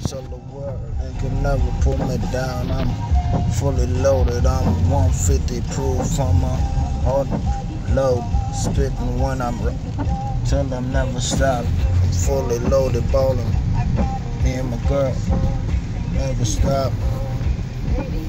tell the world they can never pull me down. I'm fully loaded, I'm 150 proof. I'm a hard load, spitting when I'm till I'm never stop. I'm fully loaded, ballin'. Me and my girl never stop.